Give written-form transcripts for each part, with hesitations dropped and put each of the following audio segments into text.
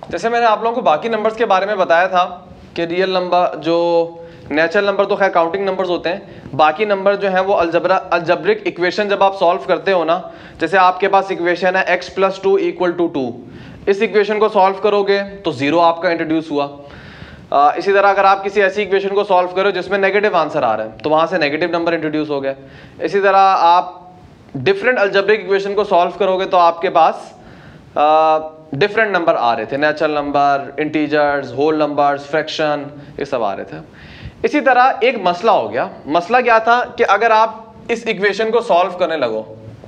जैसे मैंने आप लोगों को बाकी नंबर्स के बारे में बताया था कि रियल नंबर जो नेचुरल नंबर तो खैर काउंटिंग नंबर्स होते हैं, बाकी नंबर जो हैं वो अल्जब्रिक इक्वेशन जब आप सॉल्व करते हो ना, जैसे आपके पास इक्वेशन है x + 2 = 2, इस इक्वेशन को सॉल्व करोगे तो 0 आपका इंट्रोड्यूस हुआ। इसी तरह अगर आप किसी ऐसी इक्वेशन को सॉल्व करो जिसमें नेगेटिव आंसर आ रहा है तो वहाँ से नेगेटिव नंबर इंट्रोड्यूस हो गया। इसी तरह आप डिफरेंट अल्जब्रिक इक्वेशन को सॉल्व करोगे तो आपके पास डिफरेंट नंबर आ रहे थे, natural number, integers, whole numbers, fraction, ये सब आ रहे थे। इसी तरह एक मसला हो गया। मसला क्या था कि अगर आप इस इक्वेशन को सॉल्व करने लगो,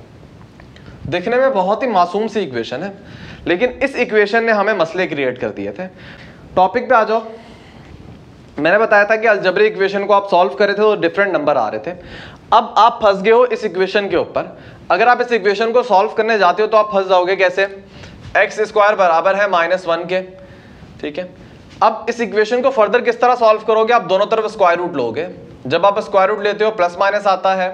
दिखने में बहुत ही मासूम सी इक्वेशन है, लेकिन इस इक्वेशन ने हमें मसले क्रिएट कर दिए थे। टॉपिक पे आ जाओ। मैंने बताया था कि अलजेब्रिक इक्वेशन को आप सॉल्व करे थे तो डिफरेंट नंबर आ रहे थे। अब आप फंस गए हो इस इक्वेशन के ऊपर। अगर आप इस इक्वेशन को सॉल्व करने जाते हो तो आप फंस जाओगे कैसे, x² बराबर है -1 के, ठीक है। अब इस इक्वेशन को फर्दर किस तरह सॉल्व करोगे, आप दोनों तरफ स्क्वायर रूट लोगे। जब आप स्क्वायर रूट लेते हो प्लस माइनस आता है।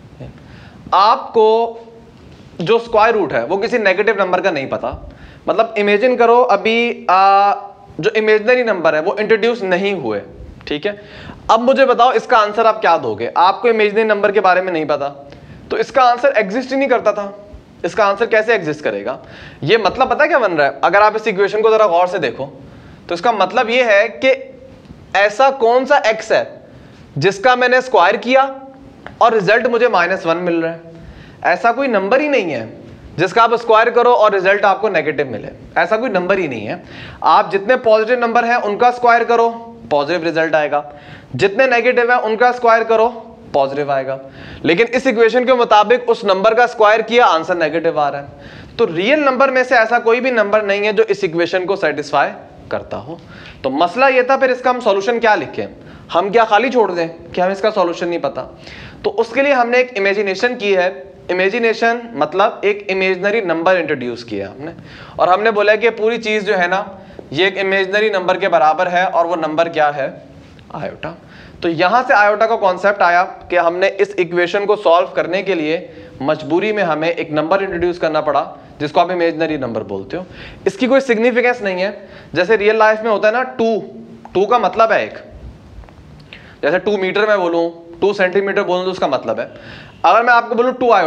आपको जो स्क्वायर रूट है वो किसी नेगेटिव नंबर का नहीं पता। मतलब इमेजिन करो अभी जो इमेजिनरी नंबर है वो इंट्रोड्यूस नहीं हुए, ठीक है। अब मुझे बताओ इसका आंसर आप क्या दोगे। आपको इमेजिनरी नंबर के बारे में नहीं पता तो इसका आंसर एग्जिस्ट ही नहीं करता था। इसका आंसर कैसे एग्जिस्ट करेगा, ये मतलब पता क्या बन रहा है। अगर आप इस इक्वेशन को जरा गौर से देखो तो इसका मतलब ये है कि ऐसा कौन सा x है जिसका मैंने स्क्वायर किया और रिजल्ट मुझे -1 मिल रहा है। ऐसा कोई नंबर ही नहीं है जिसका आप स्क्वायर करो और रिजल्ट आपको नेगेटिव मिले। ऐसा कोई नंबर ही नहीं है। आप जितने पॉजिटिव नंबर हैं उनका स्क्वायर करो, पॉजिटिव रिजल्ट आएगा। जितने नेगेटिव है उनका स्क्वायर करो, पॉजिटिव आएगा। लेकिन इस इक्वेशन के मुताबिक उस नंबर का स्क्वायर किया, आंसर नेगेटिव आ रहा है। तो रियल नंबर में से ऐसा कोई भी नंबर नहीं है जो इस इक्वेशन को सेटिस्फाई करता हो। तो मसला ये था, फिर इसका हम सॉल्यूशन क्या लिखें। हम क्या खाली छोड़ दें कि हम इसका सॉल्यूशन नहीं पता। तो उसके लिए हमने एक इमेजिनेशन की है। इमेजिनेशन मतलब एक इमेजिनरी नंबर इंट्रोड्यूस किया हमने, और हमने बोला कि पूरी चीज जो है ना ये एक इमेजिनरी नंबर के बराबर है, और वो नंबर क्या है, आयोटा। तो यहां से आयोटा का कॉन्सेप्ट आया कि हमने इस इक्वेशन को सॉल्व करने के लिए मजबूरी में हमें एक नंबर इंट्रोड्यूस करना पड़ा जिसको आप इमेजिनरी नंबर बोलते हो। इसकी कोई सिग्निफिकेंस नहीं है। जैसे रियल लाइफ में होता है ना, टू का मतलब है एक। जैसे 2 मीटर मैं बोलूं, 2 सेंटीमीटर बोलूं तो उसका मतलब है। अगर मैं आपको बोलूं 2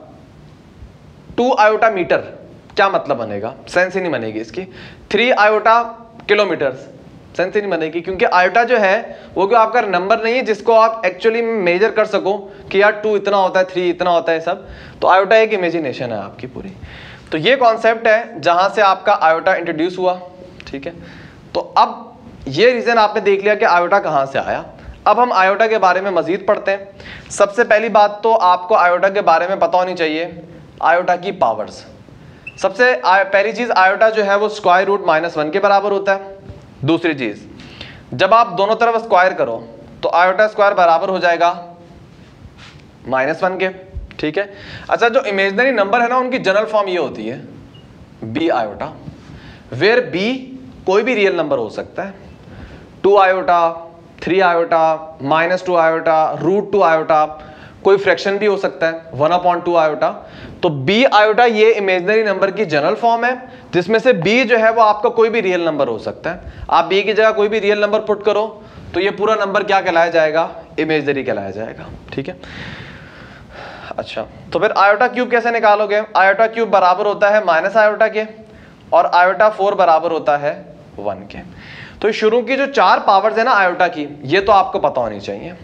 आयोटा मीटर, क्या मतलब बनेगा, सेंस ही नहीं बनेगी इसकी। 3 आयोटा किलोमीटर, सेंस ही नहीं बनेगी, क्योंकि आयोटा जो है वो क्यों आपका नंबर नहीं है जिसको आप एक्चुअली मेजर कर सको कि यार 2 इतना होता है, 3 इतना होता है सब। तो आयोटा एक इमेजिनेशन है आपकी पूरी। तो ये कॉन्सेप्ट है जहां से आपका आयोटा इंट्रोड्यूस हुआ, ठीक है। तो अब ये रीजन आपने देख लिया कि आयोटा कहां से आया। अब हम आयोटा के बारे में मजीद पढ़ते हैं। सबसे पहली बात तो आपको आयोटा के बारे में पता होनी चाहिए, आयोटा की पावर्स। सबसे पहली चीज, आयोटा जो है वो स्क्वायर रूट -1 के बराबर होता है। दूसरी चीज, जब आप दोनों तरफ स्क्वायर करो तो आयोटा स्क्वायर बराबर हो जाएगा -1 के, ठीक है। अच्छा, जो इमेजिनरी नंबर है ना उनकी जनरल फॉर्म ये होती है b आयोटा, वेयर b कोई भी रियल नंबर हो सकता है। 2 आयोटा, 3 आयोटा, -2 आयोटा, √2 आयोटा, कोई फ्रैक्शन भी हो सकता है 1/2 आयोटा। तो b आयोटा ये इमेजिनरी नंबर की जनरल फॉर्म है, जिसमें से b जो है वो आपका कोई भी रियल नंबर हो सकता है। आप b की जगह कोई भी रियल नंबर पुट करो तो ये पूरा नंबर क्या कहलाया जाएगा, इमेजिनरी कहलाया जाएगा, ठीक है। अच्छा, तो फिर आयोटा क्यूब कैसे निकालोगे। आयोटा क्यूब बराबर होता है माइनस आयोटा के, और आयोटा 4 बराबर होता है 1 के। तो शुरू की जो 4 पावर्स है ना आयोटा की, ये तो आपको पता होनी चाहिए।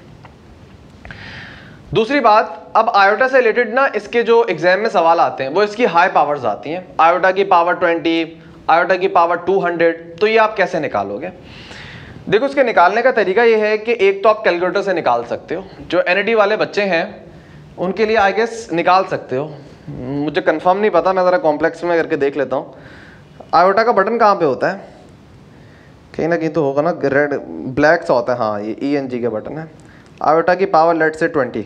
दूसरी बात, अब आयोटा से रिलेटेड ना इसके जो एग्जाम में सवाल आते हैं वो इसकी हाई पावर्स आती हैं। आयोटा की पावर 20, आयोटा की पावर 200। तो ये आप कैसे निकालोगे। देखो, इसके निकालने का तरीका ये है कि एक तो आप कैलकुलेटर से निकाल सकते हो। जो एनईडी वाले बच्चे हैं उनके लिए आई गेस निकाल सकते हो, मुझे कंफर्म नहीं पता, मैं ज़रा कॉम्प्लेक्स में करके देख लेता हूँ। आयोटा का बटन कहाँ पे होता है, कहीं ना कहीं तो होगा ना, रेड ब्लैक सा होता है। हाँ, ये ENG के बटन है। आयोटा की पावर लेट से 20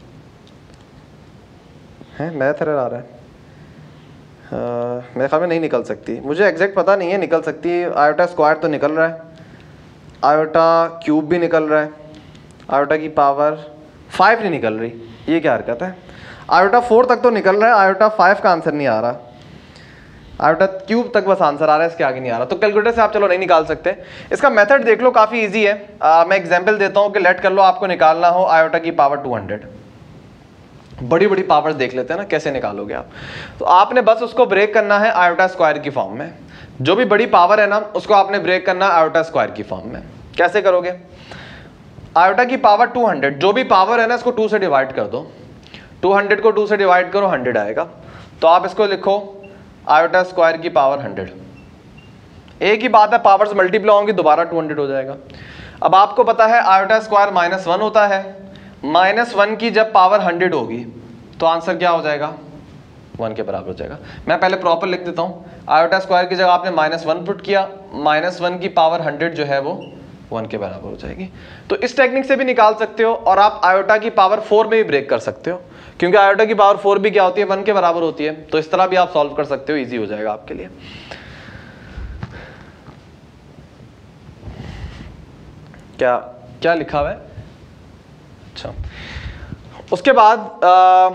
है, मैथ एरर आ रहा है। मेरे ख्याल में नहीं निकल सकती, मुझे एग्जैक्ट पता नहीं है, निकल सकती है। आयोटा स्क्वायर तो निकल रहा है, आयोटा क्यूब भी निकल रहा है, आयोटा की पावर 5 नहीं निकल रही, ये क्या हरकत है। आयोटा 4 तक तो निकल रहा है, आयोटा 5 का आंसर नहीं आ रहा। आयोटा क्यूब तक बस आंसर आ रहा है, इसके आगे नहीं आ रहा। तो कैलकुलेटर से आप चलो नहीं निकाल सकते। इसका मेथड देख लो, काफ़ी इजी है। मैं एग्जांपल देता हूँ कि लेट कर लो आपको निकालना हो आयोटा की पावर 200। बड़ी बड़ी पावर्स देख लेते हैं ना, कैसे निकालोगे आप। तो आपने बस उसको ब्रेक करना है आयोटा स्क्वायर की फॉर्म में। जो भी बड़ी पावर है ना उसको आपने ब्रेक करना है आयोटा स्क्वायर की फॉर्म में। कैसे करोगे? आयोटा की पावर 200, जो भी पावर है ना इसको 2 से डिवाइड कर दो। 200 को 2 से डिवाइड करो, 100 आएगा। तो आप इसको लिखो आयोटा स्क्वायर की पावर 100। एक ही बात है, पावर्स मल्टीप्लाई होंगी, दोबारा 200 हो जाएगा। अब आपको पता है आयोटा स्क्वायर -1 होता है। -1 की जब पावर 100 होगी तो आंसर क्या हो जाएगा? 1 के बराबर हो जाएगा। मैं पहले प्रॉपर लिख देता हूँ। आयोटा स्क्वायर की जगह आपने -1 पुट किया, -1 की पावर 100 जो है वो 1 के बराबर हो जाएगी। तो इस टेक्निक से भी निकाल सकते हो, और आप आयोटा की पावर 4 में भी ब्रेक कर सकते हो, क्योंकि आयोटा की पावर 4 भी क्या होती है? 1 के बराबर होती है। तो इस तरह भी आप सॉल्व कर सकते हो, ईजी हो जाएगा आपके लिए। क्या क्या लिखा हुआ है? अच्छा, उसके बाद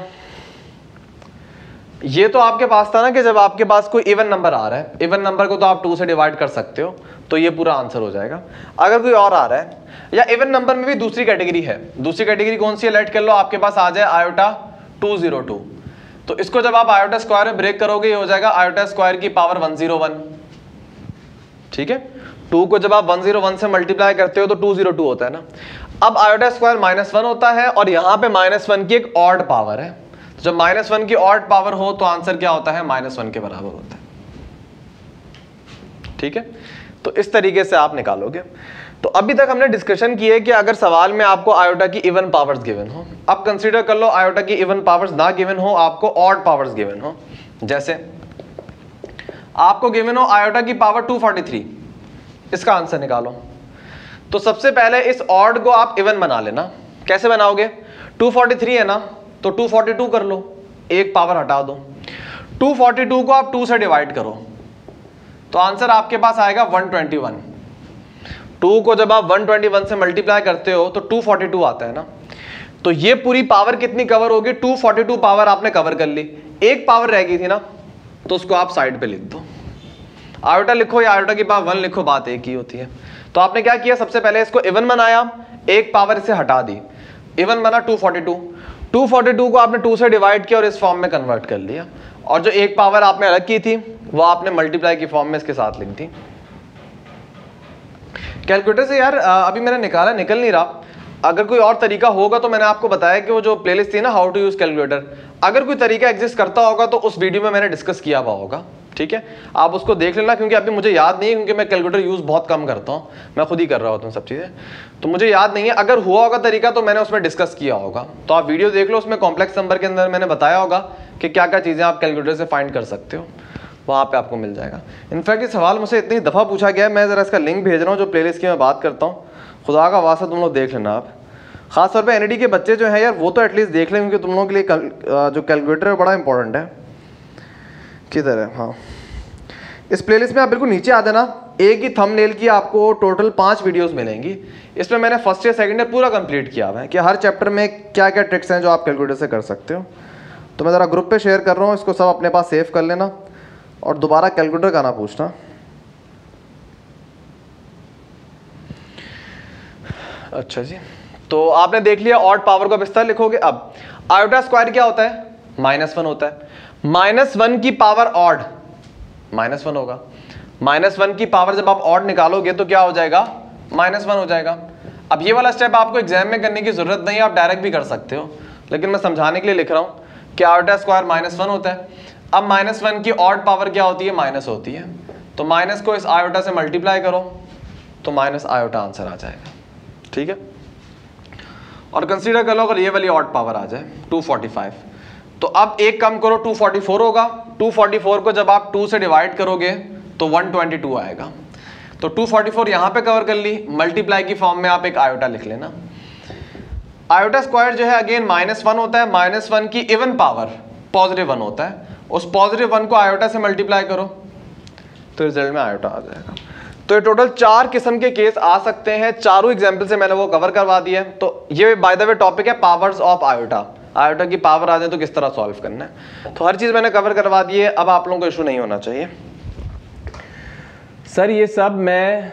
ये तो आपके पास था ना कि जब आपके पास कोई इवन नंबर आ रहा है, इवन नंबर को तो आप 2 से डिवाइड कर सकते हो, तो ये पूरा आंसर हो जाएगा। अगर कोई और आ रहा है, या इवन नंबर में भी दूसरी कैटेगरी है। दूसरी कैटेगरी कौन सी है? लेट कर लो आपके पास आ जाए आयोटा 202। तो इसको जब आप आयोटा स्क्वायर में ब्रेक करोगे, ये हो जाएगा आयोटा स्क्वायर की पावर 101। ठीक है, 2 को जब आप 101 से मल्टीप्लाई करते हो तो 202 होता है ना। अब आयोटा स्क्वायर -1 होता है, और यहाँ पे -1 की एक ऑड पावर है। तो जब -1 की ऑड पावर हो तो आंसर क्या होता है? -1 के बराबर होता है। ठीक है, तो इस तरीके से आप निकालोगे। तो अभी तक हमने डिस्कशन की है कि अगर सवाल में आपको आयोटा की इवन पावर्स गिवन हो, अब कंसीडर कर लो आयोटा की इवन पावर्स ना गिवन हो, आपको ऑड पावर्स गिवन हो। जैसे आपको गिवन हो आयोटा की पावर 243, इसका आंसर निकालो। तो सबसे पहले इस ऑड को आप इवन बना लेना। कैसे बनाओगे? 243 है ना, तो 242 कर लो, एक पावर हटा दो। 242 को आप 2 से डिवाइड करो, तो आंसर आपके पास आएगा 121। 2 को जब आप 121 से मल्टीप्लाई करते हो तो 242 आता है ना। तो ये पूरी पावर कितनी कवर होगी? 242 पावर आपने कवर कर ली। एक पावर रह गई थी ना, तो उसको आप साइड पे लिख दो। आयोटा लिखो या आयोटा की पावर 1 लिखो, बात एक ही होती है। तो आपने क्या किया? सबसे पहले इसको इवन बनाया, एक पावर इसे हटा दी, इवन बना 242। 242 को आपने 2 से डिवाइड किया और इस फॉर्म में कन्वर्ट कर लिया, और जो एक पावर आपने अलग की थी वो आपने मल्टीप्लाई की फॉर्म में इसके साथ लिख दी। कैलकुलेटर से यार अभी मैंने निकाला, निकल नहीं रहा। अगर कोई और तरीका होगा तो मैंने आपको बताया कि वो जो प्लेलिस्ट थी ना हाउ टू यूज कैलकुलेटर, अगर कोई तरीका एग्जिस्ट करता होगा तो उस वीडियो में मैंने डिस्कस किया हुआ होगा। ठीक है, आप उसको देख लेना, क्योंकि अभी मुझे याद नहीं है, क्योंकि मैं कैलकुलेटर यूज बहुत कम करता हूँ, मैं खुद ही कर रहा होता हूँ सब चीज़ें, तो मुझे याद नहीं है। अगर हुआ होगा तरीका तो मैंने उसमें डिस्कस किया होगा, तो आप वीडियो देख लो, उसमें कॉम्प्लेक्स नंबर के अंदर मैंने बताया होगा कि क्या क्या चीज़ें आप कैलकुलेटर से फाइंड कर सकते हो, वहाँ पे आपको मिल जाएगा। इनफैक्ट ये सवाल मुझसे इतनी दफ़ा पूछा गया है, मैं ज़रा इसका लिंक भेज रहा हूँ जो प्लेलिस्ट की मैं बात करता हूँ, खुदा का वास्ता तुम लोग देख लेना। आप खासतौर पे एनईडी के बच्चे जो हैं यार, वो तो एटलीस्ट देख लें, क्योंकि तुम लोगों के लिए जो कैलकुलेटर है बड़ा इंपॉर्टेंट है। किधर है? हाँ, इस प्लेलिस्ट में आप बिल्कुल नीचे आ देना, एक ही थंबनेल की आपको टोटल 5 वीडियोस मिलेंगी। इसमें मैंने फर्स्ट ईयर सेकंड ईयर पूरा कंप्लीट किया हुआ है कि हर चैप्टर में क्या क्या ट्रिक्स हैं जो आप कैलकुलेटर से कर सकते हो। तो मैं ज़रा ग्रुप पे शेयर कर रहा हूँ, इसको सब अपने पास सेव कर लेना, और दोबारा कैलकुलेटर का ना पूछना। अच्छा जी, तो आपने देख लिया ऑड पावर को विस्तार लिखोगे। अब आयोटा स्क्वायर क्या होता है? -1 होता है। -1 की पावर ऑड -1 होगा। -1 की पावर जब आप ऑड निकालोगे तो क्या हो जाएगा? -1 हो जाएगा। अब ये वाला स्टेप आपको एग्जाम में करने की जरूरत नहीं है, आप डायरेक्ट भी कर सकते हो, लेकिन मैं समझाने के लिए लिख रहा हूँ कि आयोटा स्क्वायर -1 होता है। अब -1 की ऑड पावर क्या होती है? माइनस होती है। तो माइनस को इस आयोटा से मल्टीप्लाई करो तो माइनस आयोटा आंसर आ जाएगा। ठीक है, और कंसीडर कर लो अगर ये वाली ऑड पावर आ जाए 245, तो अब एक कम करो 244 होगा। 244 को जब आप 2 से डिवाइड करोगे तो 122 आएगा। तो 244 यहाँ पे कवर कर ली, मल्टीप्लाई की फॉर्म में आप एक आयोटा लिख लेना। आयोटा स्क्वायर जो है अगेन -1 होता है। -1 की इवन पावर +1 होता है, उस +1 को आयोटा से मल्टीप्लाई करो तो रिजल्ट में आयोटा आ जाएगा। तो ये टोटल 4 किस्म के केस आ सकते हैं, चारों एग्जाम्पल से मैंने वो कवर करवा दिया है। तो ये बाय द वे टॉपिक है पावर्स ऑफ आयोटा। आयोटा की पावर आ जाए तो किस तरह सॉल्व करना है। तो हर चीज़ मैंने कवर करवा दी है, अब आप लोगों को इशू नहीं होना चाहिए। सर ये सब मैं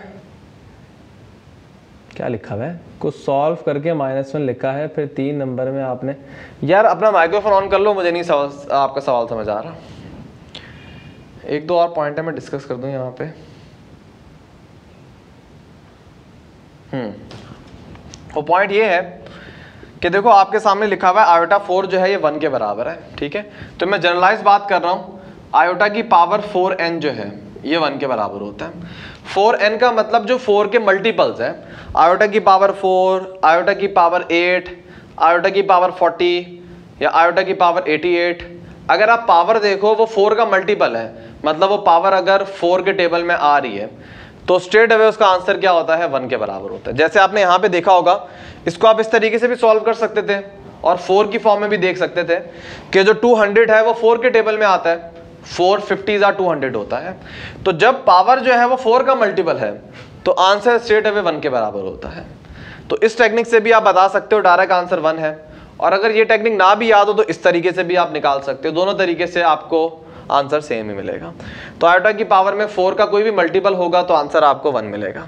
क्या लिखा हुआ है, कुछ सॉल्व करके -1 लिखा है, फिर 3 नंबर में आपने, यार अपना माइक्रोफोन ऑन कर लो, मुझे नहीं आपका सवाल समझ आ रहा। एक दो और पॉइंट है मैं डिस्कस कर दूं यहाँ पे। वो पॉइंट ये है कि देखो आपके सामने लिखा हुआ है आयोटा 4 जो है ये 1 के बराबर है, ठीक है। तो मैं जनरलाइज बात कर रहा हूँ, आयोटा की पावर 4n जो है ये 1 के बराबर होता है। 4n का मतलब जो 4 के मल्टीपल्स है, आयोटा की पावर 4, आयोटा की पावर 8, आयोटा की पावर 40 या आयोटा की पावर 88, अगर आप पावर देखो वो 4 का मल्टीपल है, मतलब वो पावर अगर 4 के टेबल में आ रही है तो स्ट्रेट अवे उसका आंसर क्या होता है, 1 के बराबर होता है। जैसे आपने यहाँ पे देखा होगा, इसको आप इस तरीके से भी सॉल्व कर सकते थे और 4 की फॉर्म में भी देख सकते थे कि जो 200 है वो 4 के टेबल में आता है, 4 50s are 200 होता है। तो जब पावर जो है वो 4 का मल्टीपल है तो आंसर स्ट्रेट अवे 1 के बराबर होता है। तो इस टेक्निक से भी आप बता सकते हो डायरेक्ट आंसर 1 है, और अगर ये टेक्निक ना भी याद हो तो इस तरीके से भी आप निकाल सकते हो। दोनों तरीके से आपको आंसर सेम ही मिलेगा। तो आयोटा की पावर में 4 का कोई भी मल्टीपल होगा तो आंसर आपको 1 मिलेगा।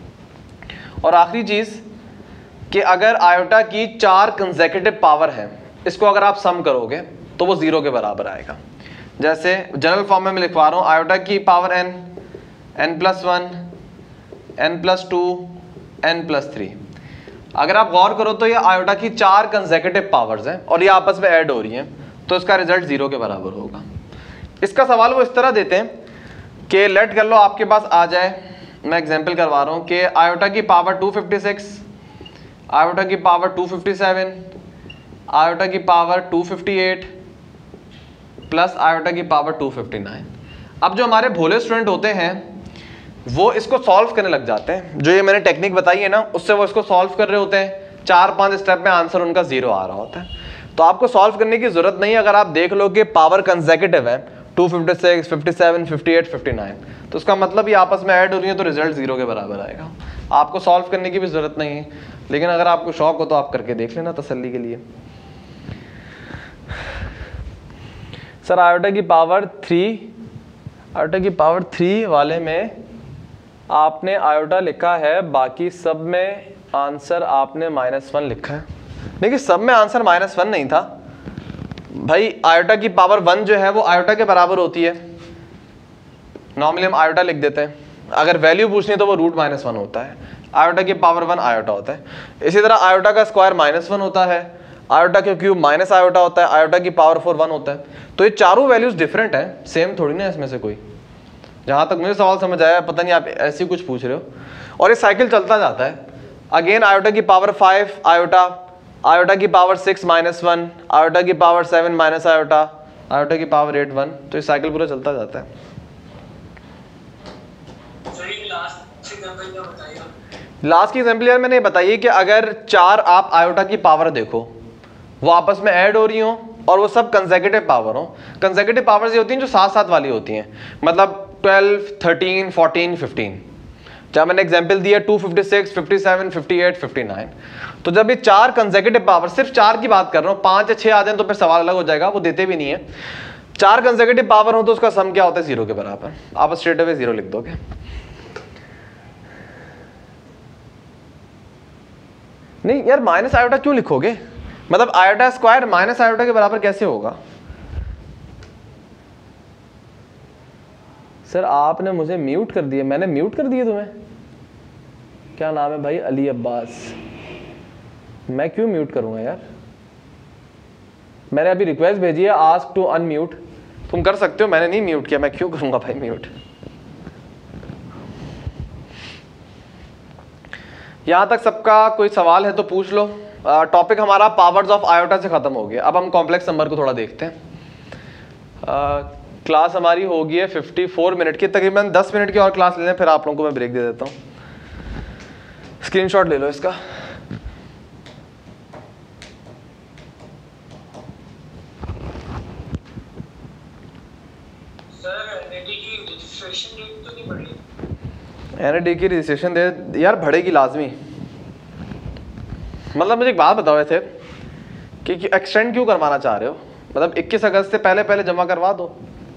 और आखिरी चीज कि अगर आयोटा की 4 कंसेक्यूटिव पावर है, इसको अगर आप सम करोगे तो वो 0 के बराबर आएगा। जैसे जनरल फॉर्म में मैं लिखवा रहा हूँ, आयोटा की power n, n+1, n+2, n+3। अगर आप गौर करो तो ये आयोटा की 4 कंसेक्यूटिव पावर्स हैं और ये आपस में ऐड हो रही हैं, तो इसका रिजल्ट 0 के बराबर होगा। इसका सवाल वो इस तरह देते हैं कि लेट कर लो आपके पास आ जाए, मैं एग्जांपल करवा रहा हूँ कि आयोटा की पावर 256, आयोटा की पावर 257, आयोटा की पावर 258 प्लस आयोटा की पावर 259। अब जो हमारे भोले स्टूडेंट होते हैं वो इसको सॉल्व करने लग जाते हैं, जो ये मैंने टेक्निक बताई है ना उससे वो इसको सॉल्व कर रहे होते हैं, 4-5 स्टेप में आंसर उनका 0 आ रहा होता है। तो आपको सॉल्व करने की जरूरत नहीं है, अगर आप देख लो कि पावर कंसेक्यूटिव है 256, 57, 58, 59, तो उसका मतलब ये आपस में ऐड हो रही है तो रिजल्ट 0 के बराबर आएगा। आपको सॉल्व करने की भी जरूरत नहीं है, लेकिन अगर आपको शौक हो तो आप करके देख लेना तसल्ली के लिए। सर आयोटा की पावर 3, आयोटा की पावर 3 वाले में आपने आयोटा लिखा है, बाकी सब में आंसर आपने -1 लिखा है। देखिए सब में आंसर -1 नहीं था भाई, आयोटा की पावर 1 जो है वो आयोटा के बराबर होती है। नॉर्मली हम आयोटा लिख देते हैं, अगर वैल्यू पूछनी तो वो √-1 होता है। आयोटा की पावर 1 आयोटा होता है। इसी तरह आयोटा का स्क्वायर -1 होता है, आयोटा का क्यूब माइनस आयोटा होता है, आयोटा की पावर 4 1 होता है। तो ये चारों वैल्यूज डिफरेंट हैं, सेम थोड़ी ना इसमें से कोई। जहाँ तक मुझे सवाल समझ आया, पता नहीं आप ऐसी कुछ पूछ रहे हो, और ये साइकिल चलता जाता है। अगेन आयोटा की पावर 5 आयोटा, आयोटा की पावर 6 -1, आयोटा की पावर 7 माइनस आयोटा, आयोटा की पावर 8 1। तो ये साइकिल पूरा चलता जाता है। लास्ट की एग्जाम्पल यार मैंने बताइए कि अगर 4 आप आयोटा की पावर देखो, वो आपस में ऐड हो रही हो और वो सब कंसेक्यूटिव पावर हो। कंसेक्यूटिव पावर्स ये होती हैं जो साथ साथ वाली होती हैं, मतलब 12, 13, 14, 15। जहाँ मैंने एग्जांपल दिया 256, 57, 58, 59। तो जब ये 4 कंसेक्यूटिव पावर, सिर्फ 4 की बात कर रहा हूँ, 5 या 6 आ जाए तो फिर सवाल अलग हो जाएगा, वो देते भी नहीं है। 4 कंसेक्यूटिव पावर हो तो उसका सम क्या होता है, 0 के बराबर। आप स्ट्रेट अवे 0 लिख दोगे। नहीं यार माइनस आयोटा क्यों लिखोगे, मतलब आयोटा स्क्वायर माइनस आयोटा के बराबर कैसे होगा? सर आपने मुझे म्यूट कर दिया, मैंने म्यूट कर दिया तुम्हें? क्या नाम है भाई? अली अब्बास। मैं क्यों म्यूट करूंगा यार? मैंने अभी रिक्वेस्ट भेजी है आस्क टू अनम्यूट, तुम कर सकते हो, मैंने नहीं म्यूट किया, मैं क्यों करूंगा भाई म्यूट? यहां तक सबका कोई सवाल है तो पूछ लो। टॉपिक हमारा पावर्स ऑफ आयोटा से खत्म हो गया। अब हम कॉम्प्लेक्स नंबर को थोड़ा देखते हैं। क्लास हमारी हो गई है 54 मिनट की, तकरीबन 10 मिनट की और क्लास ले लें, फिर आप लोगों को मैं ब्रेक दे देता हूँ। स्क्रीनशॉट ले लो इसका। एनएडी की रजिस्ट्रेशन डेट यार बढ़ेगी लाजमी। मतलब मुझे एक बात बताओ थे कि एक्सटेंड क्यों करवाना चाह रहे हो? मतलब 21 अगस्त से पहले पहले जमा करवा दो।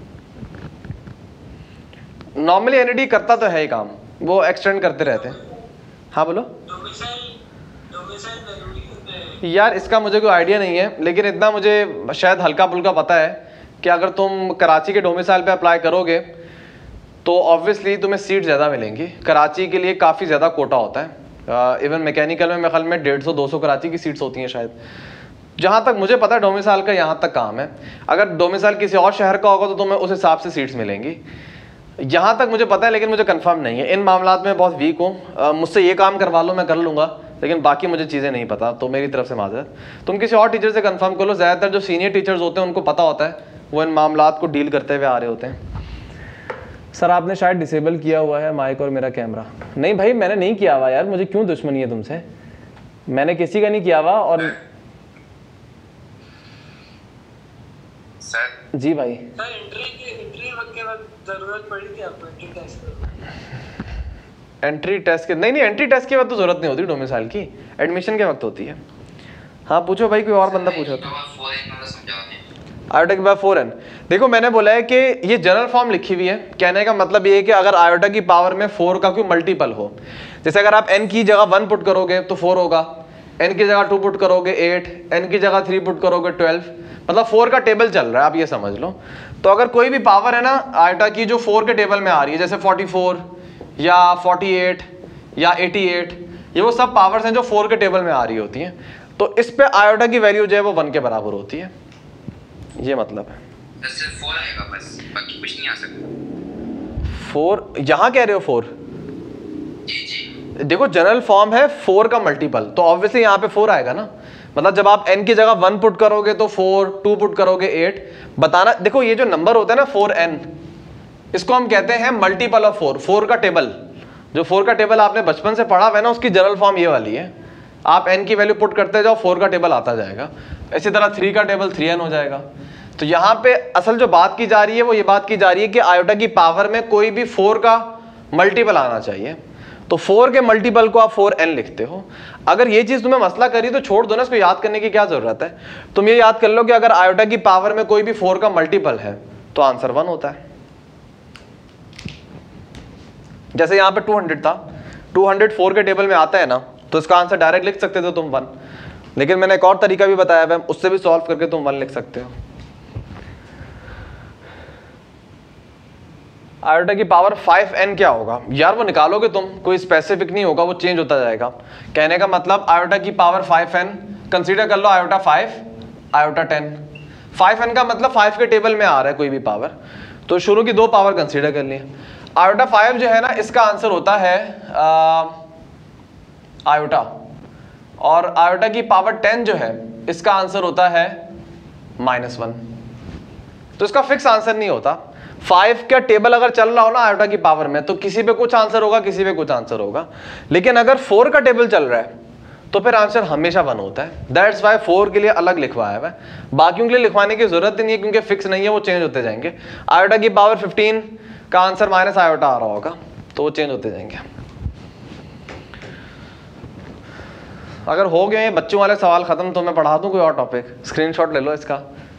नॉर्मली एनईडी करता तो है ही काम, वो एक्सटेंड करते रहते हैं। हाँ बोलो यार, इसका मुझे कोई आइडिया नहीं है, लेकिन इतना मुझे शायद हल्का फुल्का पता है कि अगर तुम कराची के डोमिसाइल पे अप्लाई करोगे तो ऑब्वियसली तुम्हें सीट ज़्यादा मिलेंगी। कराची के लिए काफ़ी ज़्यादा कोटा होता है। इवन मैकेनिकल में मेरे ख्याल में 150-200 कराची की सीट्स होती हैं शायद, जहाँ तक मुझे पता है। डोमिसाइल का यहाँ तक काम है। अगर डोमिसाइल किसी और शहर का होगा तो तुम्हें उस हिसाब से सीट्स मिलेंगी, यहाँ तक मुझे पता है, लेकिन मुझे कंफर्म नहीं है। इन मामलात में बहुत वीक हूँ। मुझसे ये काम करवा लो, मैं कर लूँगा, लेकिन बाकी मुझे चीज़ें नहीं पता, तो मेरी तरफ से माजरत। तुम किसी और टीचर से कंफर्म कर लो। ज़्यादातर जो सीनियर टीचर्स होते हैं उनको पता होता है, वो इन मामलात को डील करते हुए आ रहे होते हैं। सर आपने शायद डिसेबल किया हुआ है माइक और मेरा कैमरा। नहीं भाई मैंने नहीं किया हुआ यार, मुझे क्यों दुश्मनी है तुमसे? मैंने किसी का नहीं किया हुआ। और सर जी भाई सर एंट्री वक्त के वक्त जरूरत पड़ी थी आपको एंट्री टेस्ट की? एंट्री टेस्ट के नहीं, एंट्री टेस्ट के वक्त तो जरूरत नहीं होती डोमिसाइल की, एडमिशन के वक्त होती है। हाँ पूछो भाई, कोई और बंदा पूछो। आयोटा के बाद 4n। देखो मैंने बोला है कि ये जनरल फॉर्म लिखी हुई है। कहने का मतलब ये है कि अगर आयोटा की पावर में 4 का कोई मल्टीपल हो, जैसे अगर आप n की जगह 1 पुट करोगे तो 4 होगा, n की जगह 2 पुट करोगे 8, n की जगह 3 पुट करोगे 12, मतलब 4 का टेबल चल रहा है, आप ये समझ लो। तो अगर कोई भी पावर है ना आयोटा की जो 4 के टेबल में आ रही है, जैसे 44 या 48 या 88, ये वो सब पावर्स हैं जो 4 के टेबल में आ रही होती हैं, तो इस पे आयोटा की वैल्यू जो है वो 1 के बराबर होती है। ये मतलब है। सिर्फ 4 आएगा बस, बाकी कुछ नहीं आ सकता। 4 यहाँ कह रहे हो 4? जी जी देखो जनरल फॉर्म है 4 का मल्टीपल, तो ऑब्वियसली यहाँ पे 4 आएगा ना। मतलब जब आप n की जगह 1 पुट करोगे तो 4, 2 पुट करोगे 8। बताना, देखो ये जो नंबर होता है ना 4n, इसको हम कहते हैं मल्टीपल ऑफ 4। 4 का टेबल, जो 4 का टेबल आपने बचपन से पढ़ा हुआ है ना, उसकी जनरल फॉर्म ये वाली है। आप n की वैल्यू पुट करते जाओ, 4 का टेबल आता जाएगा। इसी तरह 3 का टेबल 3n हो जाएगा। तो यहाँ पे असल जो बात की जा रही है वो ये बात की जा रही है कि आयोटा की पावर में कोई भी 4 का मल्टीपल आना चाहिए। तो 4 के मल्टीपल को आप 4n लिखते हो। अगर ये चीज़ तुम्हें मसला करी तो छोड़ दो ना, इसको याद करने की क्या ज़रूरत है। तुम ये याद कर लो कि अगर आयोटा की पावर में कोई भी 4 का मल्टीपल है तो आंसर 1 होता है। जैसे यहाँ पे 200 था, 200 4 के टेबल में आता है ना, तो इसका आंसर डायरेक्ट लिख सकते थे तुम 1, लेकिन मैंने एक और तरीका भी बताया है, उससे भी सॉल्व करके तुम 1 लिख सकते हो। आयोटा की पावर 5n क्या होगा यार, वो निकालोगे तुम, कोई स्पेसिफिक नहीं होगा, वो चेंज होता जाएगा। कहने का मतलब आयोटा की पावर 5n, कंसीडर कर लो आयोटा 5, आयोटा 10। 5n का मतलब 5 के टेबल में आ रहा है कोई भी पावर, तो शुरू की 2 पावर कंसीडर कर लिए। आयोटा 5 जो है ना, इसका आंसर होता है आयोटा, और आयोटा की पावर 10 जो है इसका आंसर होता है -1। तो इसका फिक्स आंसर नहीं होता। 5 का टेबल अगर चल रहा हो ना आयोटा की पावर में, तो किसी पे कुछ आंसर होगा, किसी पे कुछ आंसर होगा। लेकिन अगर 4 का टेबल चल रहा है तो फिर आंसर हमेशा 1 होता है। दैट्स वाई 4 के लिए अलग लिखवाया हुआ है, बाकियों के लिए लिखवाने की जरूरत ही नहीं है, क्योंकि फिक्स नहीं है, वो चेंज होते जाएंगे। आयोटा की पावर 15 का आंसर माइनस आयोटा आ रहा होगा, तो वो चेंज होते जाएंगे। अगर हो गए बच्चों वाले सवाल खत्म तो मैं पढ़ा दूं कोई और टॉपिक, स्क्रीनशॉट ले लो इसका।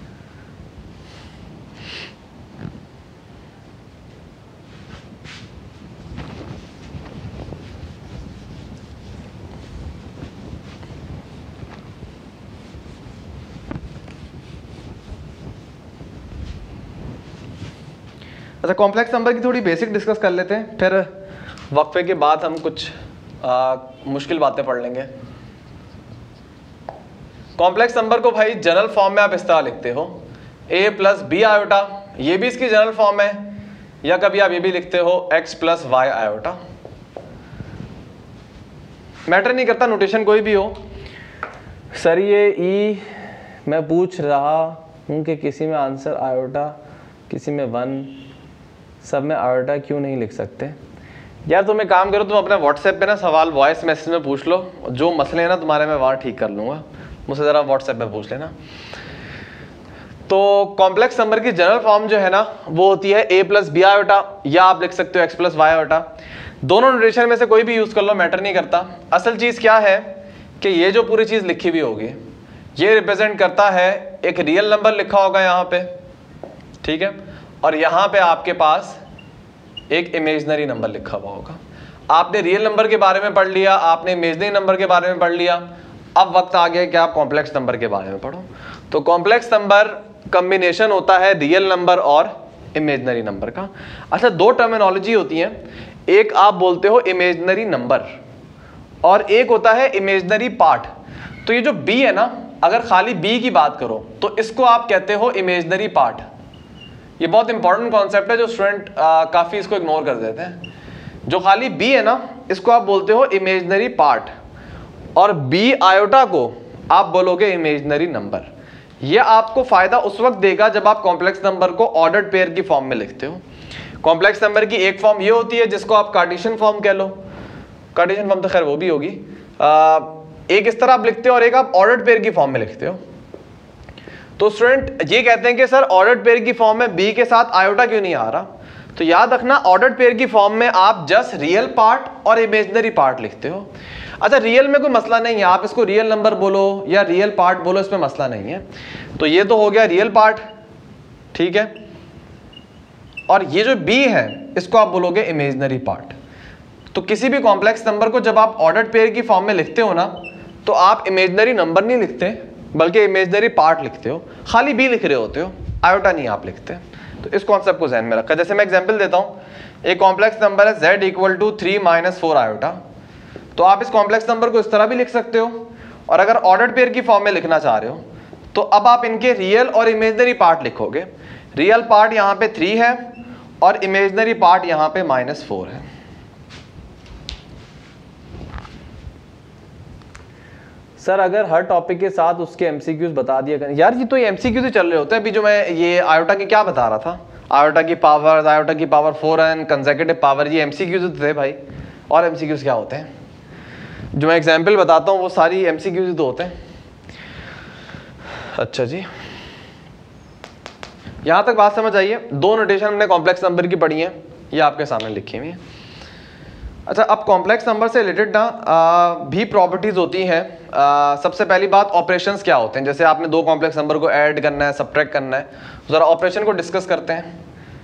अच्छा, कॉम्प्लेक्स नंबर की थोड़ी बेसिक डिस्कस कर लेते हैं, फिर वक्फे के बाद हम कुछ मुश्किल बातें पढ़ लेंगे। कॉम्प्लेक्स नंबर को भाई जनरल फॉर्म में आप इस तरह लिखते हो, a + b आयोटा, ये भी इसकी जनरल फॉर्म है, या कभी आप ये भी लिखते हो x + y आयोटा। मैटर नहीं करता नोटेशन कोई भी हो। सर ये ई मैं पूछ रहा हूँ कि किसी में आंसर आयोटा, किसी में 1, सब में आयोटा क्यों नहीं लिख सकते? यार तुम एक काम करो, तुम अपने व्हाट्सएप पे ना सवाल वॉइस मैसेज में पूछ लो, जो मसले हैं ना तुम्हारे मैं वहाँ ठीक कर लूँगा, मुझसे ज़रा व्हाट्सएप पे पूछ लेना। तो कॉम्प्लेक्स नंबर की जनरल फॉर्म जो है ना वो होती है a + b आयोटा, या आप लिख सकते हो x + y आयोटा। दोनों नोटेशन में से कोई भी यूज़ कर लो, मैटर नहीं करता। असल चीज़ क्या है कि ये जो पूरी चीज़ लिखी हुई होगी ये रिप्रेजेंट करता है एक रियल नंबर लिखा होगा यहाँ पे, ठीक है, और यहाँ पे आपके पास एक इमेजनरी नंबर लिखा हुआ होगा। आपने रियल नंबर के बारे में पढ़ लिया, आपने इमेजनरी नंबर के बारे में पढ़ लिया, अब वक्त आ गया कि आप कॉम्प्लेक्स नंबर के बारे में पढ़ो। तो कॉम्प्लेक्स नंबर कॉम्बिनेशन होता है रियल नंबर और इमेजनरी नंबर का। अच्छा, दो टर्मिनोलॉजी होती हैं, एक आप बोलते हो इमेजनरी नंबर और एक होता है इमेजनरी पार्ट। तो ये जो बी है ना, अगर खाली बी की बात करो तो इसको आप कहते हो इमेजनरी पार्ट। ये बहुत इंपॉर्टेंट कॉन्सेप्ट है जो स्टूडेंट काफ़ी इसको इग्नोर कर देते हैं। जो खाली बी है ना, इसको आप बोलते हो इमेजनरी पार्ट और बी आयोटा को आप बोलोगे इमेजनरी नंबर। ये आपको फ़ायदा उस वक्त देगा जब आप कॉम्प्लेक्स नंबर को ऑर्डर्ड पेयर की फॉर्म में लिखते हो। कॉम्प्लेक्स नंबर की एक फॉर्म ये होती है जिसको आप कार्टेशियन फॉर्म कह लो, कार्टेशियन फॉर्म तो खैर वो भी होगी, एक इस तरह आप लिखते हो और एक आप ऑर्डर्ड पेयर की फॉर्म में लिखते हो। तो स्टूडेंट ये कहते हैं कि सर ऑर्डर्ड पेयर की फॉर्म में बी के साथ आयोटा क्यों नहीं आ रहा? तो याद रखना, ऑर्डर्ड पेयर की फॉर्म में आप जस्ट रियल पार्ट और इमेजनरी पार्ट लिखते हो। अच्छा, रियल में कोई मसला नहीं है, आप इसको रियल नंबर बोलो या रियल पार्ट बोलो, इसमें मसला नहीं है। तो ये तो हो गया रियल पार्ट, ठीक है, और ये जो बी है इसको आप बोलोगे इमेजनरी पार्ट। तो किसी भी कॉम्प्लेक्स नंबर को जब आप ऑर्डर्ड पेयर की फॉर्म में लिखते हो ना, तो आप इमेजनरी नंबर नहीं लिखते बल्कि इमेजनरी पार्ट लिखते हो, खाली बी लिख रहे होते हो, आयोटा नहीं आप लिखते। तो इस कॉन्सेप्ट को ध्यान में रखा। जैसे मैं एग्जांपल देता हूँ, एक कॉम्प्लेक्स नंबर है z = 3 - 4 आयोटा। तो आप इस कॉम्प्लेक्स नंबर को इस तरह भी लिख सकते हो, और अगर ऑर्डर्ड पेयर की फॉर्म में लिखना चाह रहे हो तो अब आप इनके रियल और इमेजनरी पार्ट लिखोगे। रियल पार्ट यहाँ पे 3 है और इमेजनरी पार्ट यहाँ पे -4 है। सर अगर हर टॉपिक के साथ उसके एमसीक्यूज बता दिया करें। यार ये तो एमसीक्यूज ही चल रहे होते हैं। अभी जो मैं ये आयोटा की क्या बता रहा था, आयोटा की पावर, आयोटा की पावर 4 एंड कंसेक्यूटिव पावर, ये एमसीक्यूज थे भाई। और एमसीक्यूज क्या होते हैं? जो मैं एग्जांपल बताता हूँ वो सारी एमसीक्यूज तो होते हैं। अच्छा जी, यहाँ तक बात समझ आइए। दो नोटेशन हमने कॉम्प्लेक्स नंबर की पढ़ी है, ये आपके सामने लिखी हुई है। अच्छा, अब कॉम्प्लेक्स नंबर से रिलेटेड ना भी प्रॉपर्टीज होती हैं। सबसे पहली बात, ऑपरेशंस क्या होते हैं। जैसे आपने दो कॉम्प्लेक्स नंबर को ऐड करना है, सब्ट्रैक्ट करना है, ज़रा ऑपरेशन को डिस्कस करते हैं।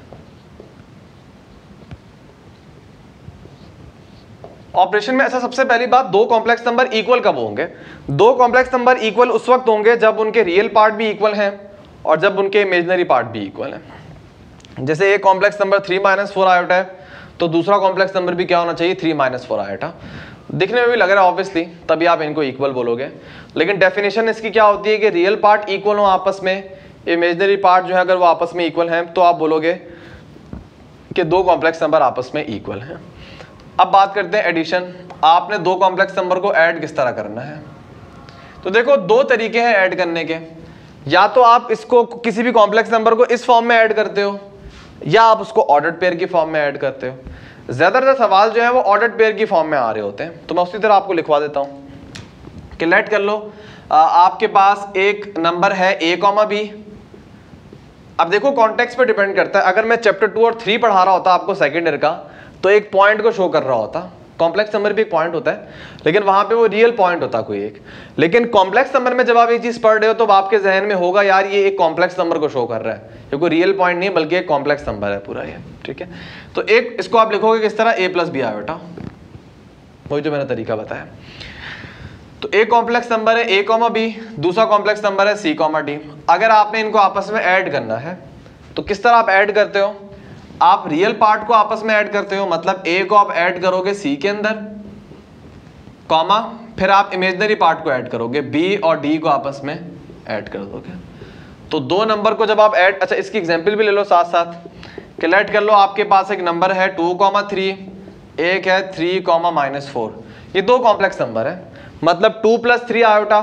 ऑपरेशन में ऐसा सबसे पहली बात, दो कॉम्प्लेक्स नंबर इक्वल कब होंगे? दो कॉम्प्लेक्स नंबर इक्वल उस वक्त होंगे जब उनके रियल पार्ट भी इक्वल हैं और जब उनके इमेजनरी पार्ट भी इक्वल हैं। जैसे एक कॉम्प्लेक्स नंबर 3 - 4 आयोटा है तो दूसरा कॉम्प्लेक्स नंबर भी क्या होना चाहिए? 3 - 4 आयोटा। दिखने में भी लग रहा है ऑब्वियसली, तभी आप इनको इक्वल बोलोगे। लेकिन डेफिनेशन इसकी क्या होती है कि रियल पार्ट इक्वल हो आपस में, इमेजनरी पार्ट जो है अगर वो आपस में इक्वल हैं तो आप बोलोगे कि दो कॉम्प्लेक्स नंबर आपस में इक्वल हैं। अब बात करते हैं एडिशन। आपने दो कॉम्प्लेक्स नंबर को ऐड किस तरह करना है? तो देखो, दो तरीके हैं ऐड करने के। या तो आप इसको किसी भी कॉम्प्लेक्स नंबर को इस फॉर्म में ऐड करते हो, या आप उसको ऑर्डर्ड पेयर की फॉर्म में ऐड करते हो। ज़्यादातर सवाल जो है वो ऑर्डर्ड पेयर की फॉर्म में आ रहे होते हैं, तो मैं उसी तरह आपको लिखवा देता हूँ कि लेट कर लो आपके पास एक नंबर है a, b। अब देखो कॉन्टेक्स्ट पे डिपेंड करता है। अगर मैं चैप्टर 2 और 3 पढ़ा रहा होता आपको सेकेंड ईयर का, तो एक पॉइंट को शो कर रहा होता। कॉम्प्लेक्स नंबर भी एक पॉइंट होता है, लेकिन वहां पे वो रियल पॉइंट होता कोई एक। लेकिन कॉम्प्लेक्स नंबर में जब आप ये चीज पढ़ रहे हो तो आपके जहन में होगा यार ये एक कॉम्प्लेक्स नंबर को शो कर रहा है, ये कोई रियल पॉइंट नहीं बल्कि एक कॉम्प्लेक्स नंबर है पूरा ये, ठीक है। तो एक इसको आप लिखोगे किस तरह, a + b आयोटा, वही जो मैंने तरीका बताया। तो एक कॉम्प्लेक्स नंबर है a, b, दूसरा कॉम्प्लेक्स नंबर है c, d। अगर आपने इनको आपस में ऐड करना है तो किस तरह आप ऐड करते हो? आप रियल पार्ट को आपस में ऐड करते हो, मतलब a को आप ऐड करोगे c के अंदर, कॉमा, फिर आप इमेजनरी पार्ट को ऐड करोगे, b और d को आपस में ऐड कर दोगे। तो दो नंबर को जब आप ऐड, अच्छा इसकी एग्जांपल भी ले लो साथ साथ कि लेट कर लो आपके पास एक नंबर है 2, 3, एक है 3, -4। ये दो कॉम्प्लेक्स नंबर है, मतलब 2 + 3 आयोटा,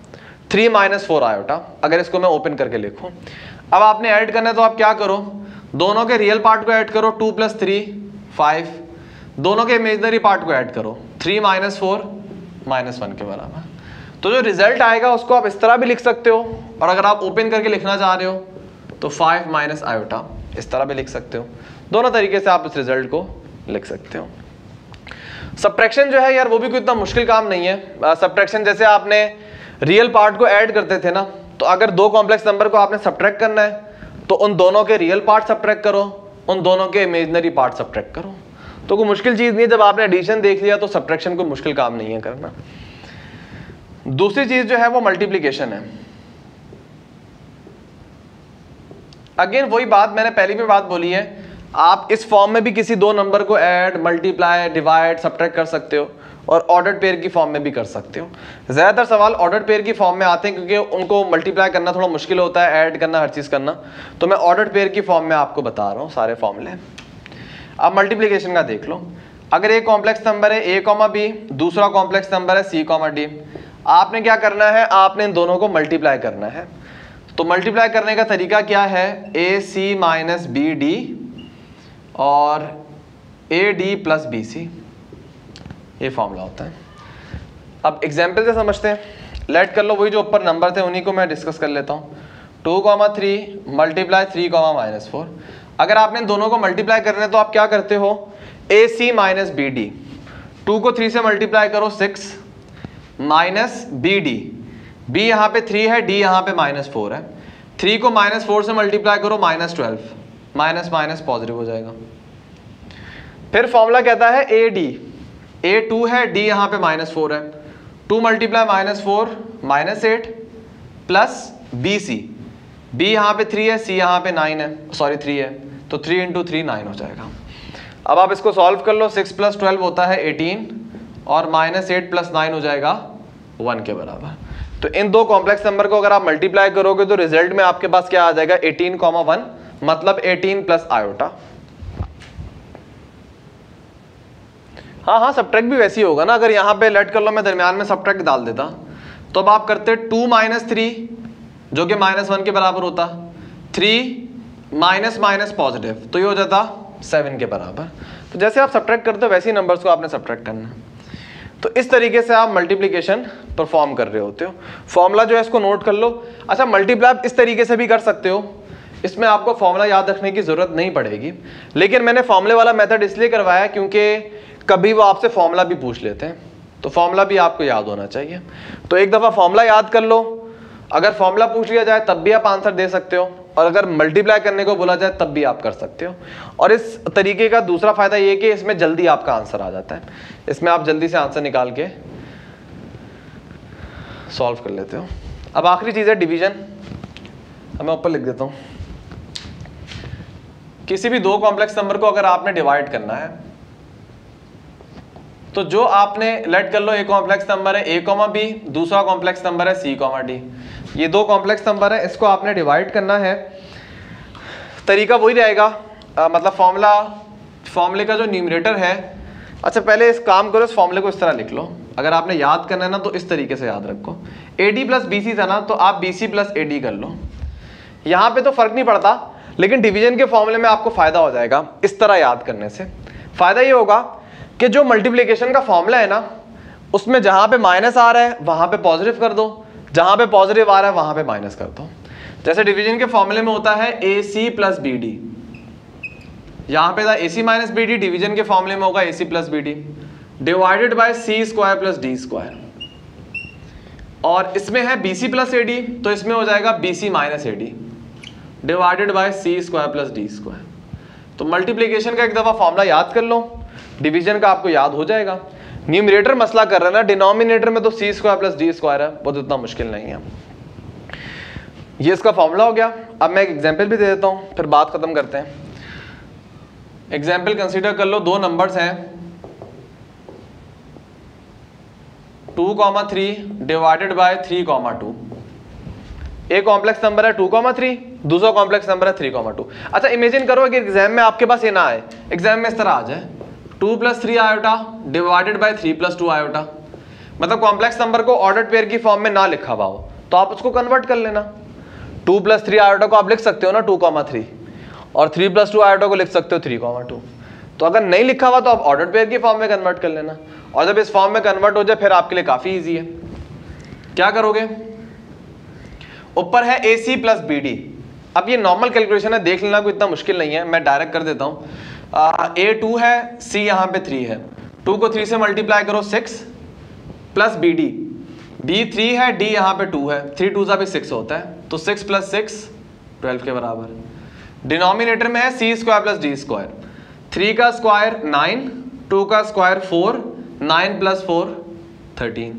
3 - 4 आयोटा। अगर इसको मैं ओपन करके लिखूं, अब आपने ऐड करना है तो आप क्या करो, दोनों के रियल पार्ट को ऐड करो, 2 + 3 5, दोनों के इमेजनरी पार्ट को ऐड करो, 3 - 4 -1 के बराबर। तो जो रिजल्ट आएगा उसको आप इस तरह भी लिख सकते हो, और अगर आप ओपन करके लिखना चाह रहे हो तो 5 - आयोटा इस तरह भी लिख सकते हो। दोनों तरीके से आप इस रिजल्ट को लिख सकते हो। सब्ट्रैक्शन जो है यार वो भी कोई इतना मुश्किल काम नहीं है। सब्ट्रैक्शन जैसे आपने रियल पार्ट को ऐड करते थे ना, तो अगर दो कॉम्प्लेक्स नंबर को आपने सब्ट्रैक्ट करना है तो उन दोनों के रियल पार्ट सब्ट्रैक्ट करो, उन दोनों के इमेजिनरी पार्ट सब्ट्रैक्ट करो। तो कोई मुश्किल चीज़ नहीं है, जब आपने एडिशन देख लिया तो सब्ट्रैक्शन कोई मुश्किल काम नहीं है करना। दूसरी चीज़ जो है वो मल्टीप्लिकेशन है। अगेन वही बात मैंने पहली में बात बोली है, आप इस फॉर्म में भी किसी दो नंबर को ऐड, मल्टीप्लाई, डिवाइड, सब्ट्रैक्ट कर सकते हो और ऑर्डर्ड पेयर की फॉर्म में भी कर सकते हो। ज़्यादातर सवाल ऑर्डर्ड पेयर की फॉर्म में आते हैं क्योंकि उनको मल्टीप्लाई करना थोड़ा मुश्किल होता है, ऐड करना, हर चीज़ करना, तो मैं ऑर्डर्ड पेयर की फॉर्म में आपको बता रहा हूँ सारे फॉर्मूले। अब मल्टीप्लिकेशन का देख लो। अगर एक कॉम्प्लेक्स नंबर है a, b, दूसरा कॉम्प्लेक्स नंबर है c, d, आपने क्या करना है, आपने इन दोनों को मल्टीप्लाई करना है। तो मल्टीप्लाई करने का तरीका क्या है, ac माइनस bd और ad प्लस bc, ये फॉर्मूला होता है। अब एग्जाम्पल से समझते हैं, लेट कर लो वही जो ऊपर नंबर थे उन्हीं को मैं डिस्कस कर लेता हूँ। 2,3 मल्टीप्लाई 3,-4। अगर आपने इन दोनों को मल्टीप्लाई करना है तो आप क्या करते हो, AC माइनस बी डी, 2 को 3 से मल्टीप्लाई करो 6 माइनस बी डी, बी यहाँ पे 3 है, डी यहाँ पे -4 है, 3 को -4 से मल्टीप्लाई करो -12, माइनस माइनस पॉजिटिव हो जाएगा। फिर फॉर्मूला कहता है AD, A 2 है, D यहाँ पे -4 है, 2 मल्टीप्लाई -4 -8 प्लस BC, B यहाँ पे 3 है, C यहाँ पे 9 है, सॉरी 3 है, तो 3 × 3 9 हो जाएगा। अब आप इसको सॉल्व कर लो, 6 + 12 होता है 18 और -8 + 9 हो जाएगा 1 के बराबर। तो इन दो कॉम्प्लेक्स नंबर को अगर आप मल्टीप्लाई करोगे तो रिजल्ट में आपके पास क्या आ जाएगा, 18,1, मतलब 18 प्लस आयोटा। हाँ, सब्ट्रैक्ट भी वैसे ही होगा ना। अगर यहाँ पे लेट कर लो मैं दरमियान में सब्ट्रैक्ट डाल देता तो अब आप करते 2 - 3 जो कि -1 के बराबर होता, 3 माइनस पॉजिटिव, तो ये हो जाता 7 के बराबर। तो जैसे आप सब्ट्रैक्ट करते हो वैसे ही नंबर्स को आपने सब्ट्रैक्ट करना है। तो इस तरीके से आप मल्टीप्लिकेशन परफॉर्म कर रहे होते हो। फॉर्मूला जो है इसको नोट कर लो। अच्छा, मल्टीप्लाई आप इस तरीके से भी कर सकते हो, इसमें आपको फॉर्मूला याद रखने की ज़रूरत नहीं पड़ेगी, लेकिन मैंने फॉर्मूले वाला मेथड इसलिए करवाया क्योंकि कभी वो आपसे फॉर्मूला भी पूछ लेते हैं, तो फॉर्मूला भी आपको याद होना चाहिए। तो एक दफ़ा फॉर्मूला याद कर लो, अगर फॉर्मूला पूछ लिया जाए तब भी आप आंसर दे सकते हो, और अगर मल्टीप्लाई करने को बोला जाए तब भी आप कर सकते हो। और इस तरीके का दूसरा फ़ायदा ये कि इसमें जल्दी आपका आंसर आ जाता है, इसमें आप जल्दी से आंसर निकाल के सॉल्व कर लेते हो। अब आखिरी चीज़ है डिवीज़न, मैं ऊपर लिख देता हूँ। किसी भी दो कॉम्प्लेक्स नंबर को अगर आपने डिवाइड करना है तो जो आपने लेट कर लो एक कॉम्प्लेक्स नंबर है a, b, दूसरा कॉम्प्लेक्स नंबर है c, d, ये दो कॉम्प्लेक्स नंबर है, इसको आपने डिवाइड करना है। तरीका वही रहेगा, मतलब फॉर्मूले का जो न्यूमरेटर है। अच्छा, पहले इस काम करो, इस फॉर्मूले को इस तरह लिख लो। अगर आपने याद करना है ना तो इस तरीके से याद रखो, AD प्लस BC था ना, तो आप BC प्लस AD कर लो। यहाँ पे तो फर्क नहीं पड़ता, लेकिन डिवीजन के फॉर्मूले में आपको फायदा हो जाएगा इस तरह याद करने से। फायदा ये होगा कि जो मल्टीप्लिकेशन का फॉर्मूला है ना, उसमें जहां पे माइनस आ रहा है वहां पे पॉजिटिव कर दो, जहां पे पॉजिटिव आ रहा है वहां पे माइनस कर दो। जैसे डिवीजन के फॉर्मूले में होता है AC प्लस BD, यहां पे था AC माइनस BD, डिवीजन के फॉर्मूले में होगा AC plus BD divided by C² plus D², और इसमें है BC प्लस AD, तो इसमें हो जाएगा BC minus AD divided by C² plus D²। तो मल्टीप्लिकेशन का एक दफा फॉर्मूला याद कर लो, डिवीजन का आपको याद हो जाएगा। न्यूमरेटर मसला कर रहे हैं ना, डिनोमिनेटर में तो C² प्लस D² है, वो तो इतना मुश्किल नहीं है। ये इसका फॉर्मूला हो गया। अब मैं एक एग्जांपल भी दे देता हूँ, फिर बात खत्म करते हैं। एग्जांपल कंसीडर कर लो, दो नंबर्स हैं 2,3 डिवाइडेड बाय 3,2। एक कॉम्प्लेक्स नंबर है 2,3, दूसरा कॉम्प्लेक्स नंबर है 3,2। अच्छा, इमेजिन करो कि एग्जाम में आपके पास ये ना आए, एग्जाम में इस तरह आ जाए 2 + 3 आयोटा डिवाइडेड बाय 3 + 2 आयोटा, मतलब कॉम्प्लेक्स नंबर को ऑर्डर्ड पेयर की फॉर्म में ना लिखा हुआ हो तो आप उसको कन्वर्ट कर लेना। 2 + 3 आयोटा को आप लिख सकते हो ना 2,3, और 3 + 2 आयोटा को लिख सकते हो 3,2। तो अगर नहीं लिखा हुआ तो आप ऑर्डर्ड पेयर की फॉर्म में कन्वर्ट कर लेना, और जब इस फॉर्म में कन्वर्ट हो जाए फिर आपके लिए काफ़ी ईजी है। क्या करोगे, ऊपर है AC प्लस BD। अब ये नॉर्मल कैलकुलेशन है, देख लेना, कोई इतना मुश्किल नहीं है, मैं डायरेक्ट कर देता हूँ। A 2 है, C यहाँ पे 3 है, 2 को 3 से मल्टीप्लाई करो 6 प्लस BD, B 3 है, D यहाँ पे 2 है, 3 2 भी 6 होता है, तो 6 + 6 12 के बराबर। डिनोमिनेटर में है C² + D², 3 का स्क्वायर 9, 2 का स्क्वायर 4, 9 + 4 13।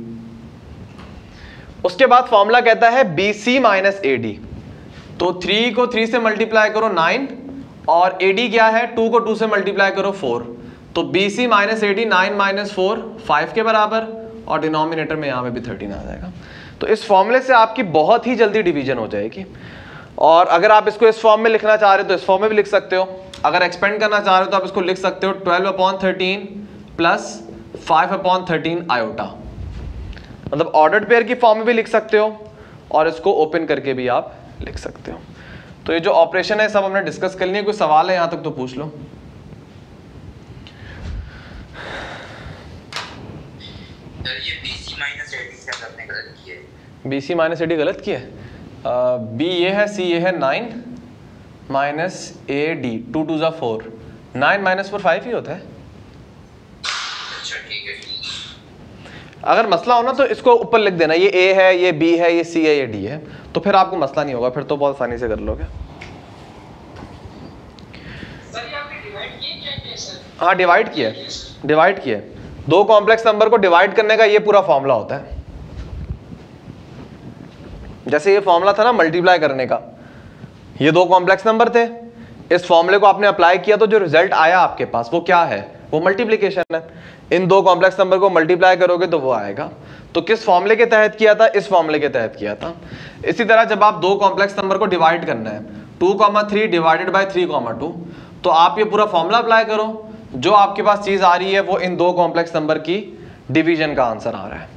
उसके बाद फॉर्मूला कहता है BC - AD, तो 3 को 3 से मल्टीप्लाई करो 9, और AD क्या है, 2 को 2 से मल्टीप्लाई करो 4, तो BC - AD 9 - 4 5 के बराबर, और डिनोमिनेटर में यहाँ पे भी 13 आ जाएगा। तो इस फॉर्मूले से आपकी बहुत ही जल्दी डिवीजन हो जाएगी। और अगर आप इसको इस फॉर्म में लिखना चाह रहे हो तो इस फॉर्म में भी लिख सकते हो, अगर एक्सपेंड करना चाह रहे हो तो आप इसको लिख सकते हो 12/13 + 5/13 आयोटा, मतलब ऑर्डर्ड पेयर की फॉर्म में भी लिख सकते हो और इसको ओपन करके भी आप लिख सकते हो। तो ये जो ऑपरेशन है सब हमने डिस्कस कर लिया। कोई सवाल है यहाँ तक तो पूछ लो। ये BC - AD क्या आपने गलत किया है? BC - AD गलत किया है। B ये है, C ये है, 9 - AD 2 2 4, 9 - 4 5 ही होता है। अच्छा ठीक है। अगर मसला हो ना तो इसको ऊपर लिख देना, ये A है, ये B है, ये C है, ये D है, तो फिर आपको मसला नहीं होगा, फिर तो बहुत आसानी से कर लोगे। सर ये आपने डिवाइड किया क्या सर? हाँ डिवाइड किया, डिवाइड किया। दो कॉम्प्लेक्स नंबर को डिवाइड करने का ये पूरा फॉर्मूला होता है। जैसे ये फॉर्मूला था ना मल्टीप्लाई करने का, ये दो कॉम्प्लेक्स नंबर थे, इस फॉर्मूले को आपने अप्लाई किया तो जो रिजल्ट आया आपके पास वो क्या है, वो मल्टीप्लिकेशन है। इन दो कॉम्प्लेक्स नंबर को मल्टीप्लाई करोगे तो वो आएगा। तो किस फॉर्मूले के तहत किया था, इस फॉर्मूले के तहत किया था। इसी तरह जब आप दो कॉम्प्लेक्स नंबर को डिवाइड करना है 2,3 डिवाइडेड बाय 3,2, तो आप ये पूरा फॉर्मूला अप्लाई करो, जो आपके पास चीज आ रही है वो इन दो कॉम्प्लेक्स नंबर की डिवीजन का आंसर आ रहा है।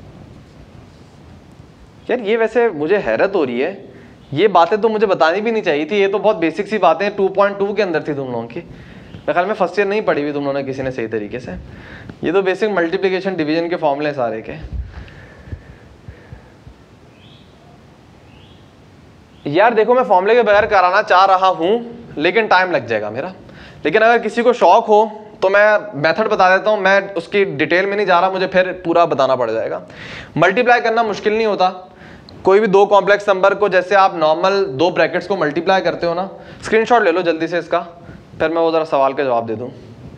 यार ये वैसे मुझे हैरत हो रही है, ये बातें तो मुझे बतानी भी नहीं चाहिए थी, ये तो बहुत बेसिक सी बातें 2.2 के अंदर थी तुम लोगों की। मेरे ख्याल में फर्स्ट ईयर नहीं पढ़ी हुई तुम लोगों ने किसी ने सही तरीके से। ये तो बेसिक मल्टीप्लिकेशन डिवीजन के फॉर्मूले सारे के। यार देखो मैं फॉर्मूले के बगैर कराना चाह रहा हूं लेकिन टाइम लग जाएगा मेरा, लेकिन अगर किसी को शौक हो तो मैं मेथड बता देता हूं, मैं उसकी डिटेल में नहीं जा रहा, मुझे फिर पूरा बताना पड़ जाएगा। मल्टीप्लाई करना मुश्किल नहीं होता, कोई भी दो कॉम्प्लेक्स नंबर को जैसे आप नॉर्मल दो ब्रैकेट्स को मल्टीप्लाई करते हो ना, स्क्रीनशॉट ले लो जल्दी से इसका, फिर मैं वो जरा सवाल का जवाब दे दूं।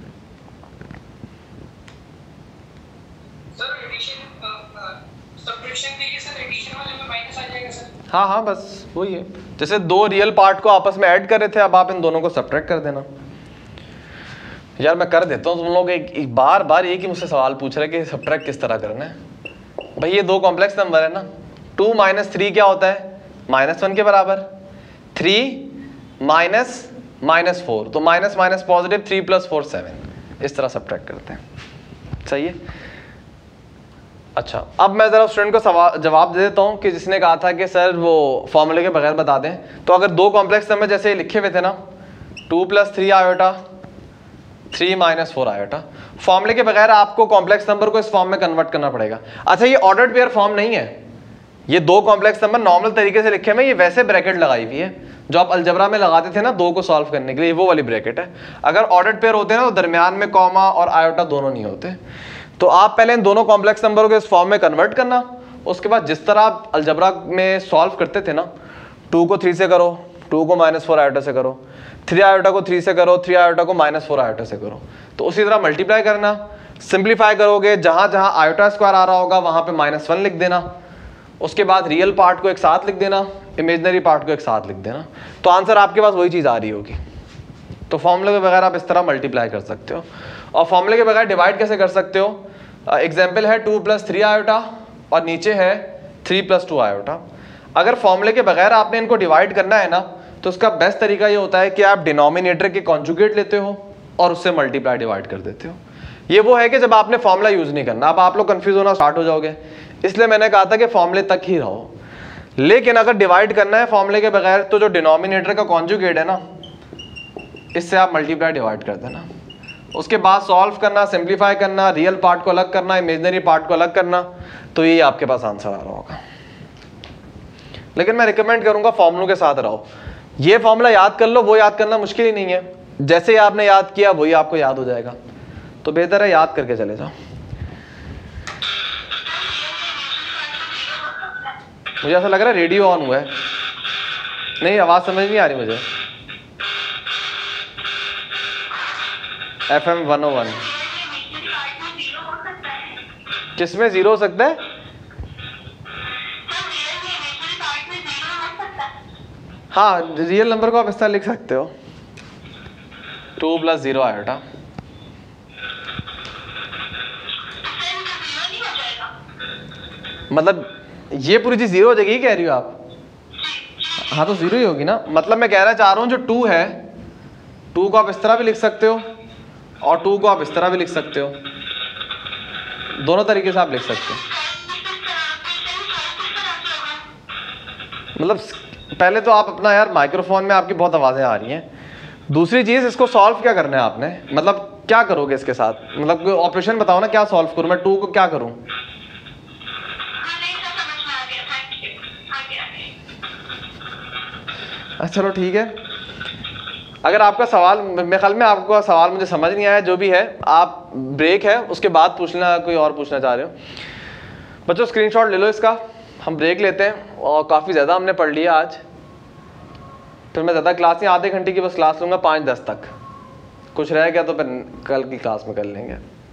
हाँ हाँ बस वही है, जैसे दो रियल पार्ट को आपस में ऐड कर रहे थे, अब आप इन दोनों को सब्ट्रैक्ट कर देना। यार मैं कर देता हूँ, तुम लोग एक बार बार एक ही मुझसे सवाल पूछ रहे कि सब्ट्रैक्ट किस तरह करना है। भाई ये दो कॉम्प्लेक्स नंबर है ना, 2 - 3 क्या होता है, -1 के बराबर, 3 - -4, तो माइनस माइनस पॉजिटिव, 3 + 4 7, इस तरह सब्ट्रैक्ट करते हैं। सही है। अच्छा अब मैं ज़रा स्टूडेंट को जवाब दे देता हूँ कि जिसने कहा था कि सर वो फॉर्मूले के बगैर बता दें। तो अगर दो कॉम्प्लेक्स नंबर जैसे लिखे हुए थे ना, 2 + 3 आयोटा, 3 - 4 आयोटा, फॉर्मूले के बगैर आपको कॉम्प्लेक्स नंबर को इस फॉर्म में कन्वर्ट करना पड़ेगा। अच्छा ये ऑर्डर्ड पेयर फॉर्म नहीं है, ये दो कॉम्प्लेक्स नंबर नॉर्मल तरीके से लिखे हुए, ये वैसे ब्रैकेट लगाई हुई है जो आप अलजबरा में लगाते थे ना दो को सॉल्व करने के लिए, वो वाली ब्रैकेट है। अगर ऑर्डर्ड पेयर होते हैं ना तो दरमियान में कॉमा और आयोटा दोनों नहीं होते। तो आप पहले इन दोनों कॉम्प्लेक्स नंबरों को इस फॉर्म में कन्वर्ट करना, उसके बाद जिस तरह आप अलजबरा में सॉल्व करते थे ना, 2 को 3 से करो, 2 को -4 आयोटा से करो, 3 आयोटा को 3 से करो, 3 आयोटा को -4 आयोटा से करो, तो उसी तरह मल्टीप्लाई करना। सिंप्लीफाई करोगे, जहां जहां आयोटा स्क्वायर आ रहा होगा वहां पे -1 लिख देना, उसके बाद रियल पार्ट को एक साथ लिख देना, इमेजिनरी पार्ट को एक साथ लिख देना, तो आंसर आपके पास वही चीज़ आ रही होगी। तो फॉर्मूले के बगैर आप इस तरह मल्टीप्लाई कर सकते हो। और फॉर्मूले के बगैर डिवाइड कैसे कर सकते हो, एग्जाम्पल है 2 + 3 आयोटा और नीचे है 3 + 2 आयोटा। अगर फॉर्मूले के बगैर आपने इनको डिवाइड करना है ना, तो उसका बेस्ट तरीका ये होता है कि आप डिनोमिनेटर के कॉन्जुगेट लेते हो और उससे मल्टीप्लाई डिवाइड कर देते हो। ये वो है कि जब आपने फॉर्मूला यूज़ नहीं करना, अब आप लोग कन्फ्यूज होना स्टार्ट हो जाओगे, इसलिए मैंने कहा था कि फॉर्मूले तक ही रहो। लेकिन अगर डिवाइड करना है फॉर्मूले के बगैर, तो जो डिनोमिनेटर का कॉन्जुगेट है ना, इससे आप मल्टीप्लाई डिवाइड कर देना, उसके बाद सॉल्व करना, सिंप्लीफाई करना, रियल पार्ट को अलग करना, इमेजिनरी पार्ट को अलग करना, तो ये आपके पास आंसर आ रहा होगा। लेकिन मैं रिकमेंड करूंगा फॉर्मूलों के साथ रहो। ये फॉर्मूला याद कर लो, वो याद करना मुश्किल ही नहीं है, जैसे ही आपने याद किया वही आपको याद हो जाएगा, तो बेहतर है याद करके चले जाओ। मुझे ऐसा लग रहा है रेडियो ऑन हुआ है। नहीं, आवाज़ समझ नहीं आ रही मुझे। FM 101 किस में ज़ीरो हो सकता है? हाँ, रियल नंबर को आप इस तरह लिख सकते हो 2 + 0 आयोटा। मतलब ये पूरी चीज़ ज़ीरो हो जाएगी, कह रही हो आप? हाँ तो ज़ीरो ही होगी ना। मतलब मैं कहना चाह रहा हूँ जो 2 है, 2 को आप इस तरह भी लिख सकते हो और 2 को आप इस तरह भी लिख सकते हो। दोनों तरीके से आप लिख सकते हो। मतलब पहले तो आप अपना यार, माइक्रोफोन में आपकी बहुत आवाज़ें आ रही हैं। दूसरी चीज़, इसको सॉल्व क्या करना है आपने? मतलब क्या करोगे इसके साथ? मतलब कोई ऑपरेशन बताओ ना, क्या सॉल्व करूँ मैं? 2 को क्या करूँ? अच्छा चलो ठीक है। अगर आपका सवाल, मेरे ख्याल में आपका सवाल मुझे समझ नहीं आया, जो भी है आप ब्रेक है उसके बाद पूछना, कोई और पूछना चाह रहे हो। बच्चों स्क्रीनशॉट ले लो इसका, हम ब्रेक लेते हैं। और काफ़ी ज़्यादा हमने पढ़ लिया आज, फिर मैं ज़्यादा क्लास नहीं, आधे घंटे की बस क्लास लूँगा 5-10 तक। कुछ रह गया तो फिर कल की क्लास में कर लेंगे।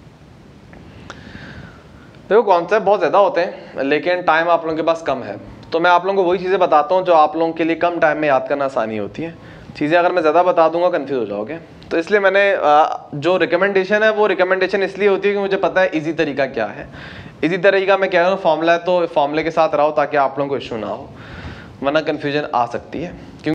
देखो कॉन्सेप्ट बहुत ज़्यादा होते हैं लेकिन टाइम आप लोगों के पास कम है, तो मैं आप लोगों को वही चीज़ें बताता हूँ जो आप लोगों के लिए कम टाइम में याद करना आसानी होती है। चीज़ें अगर मैं ज़्यादा बता दूंगा कंफ्यूज हो जाओगे, तो इसलिए मैंने जो रिकमेंडेशन है वो रिकमेंडेशन इसलिए होती है कि मुझे पता है इजी तरीका क्या है। इजी तरीका मैं कह रहा हूँ फॉर्मूला है, तो फॉर्मूले के साथ रहो ताकि आप लोगों को इशू ना हो, वरना कन्फ्यूजन आ सकती है।